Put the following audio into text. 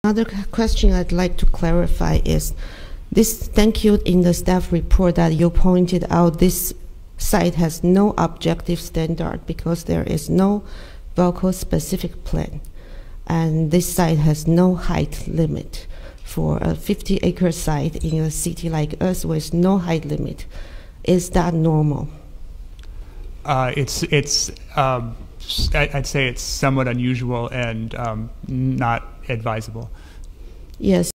Another question I'd like to clarify is this. Thank you in the staff report that you pointed out this site has no objective standard because there is no Vallco specific plan, and this site has no height limit. For a 50-acre site in a city like us with no height limit, is that normal? I'd say it's somewhat unusual and not advisable. Yes.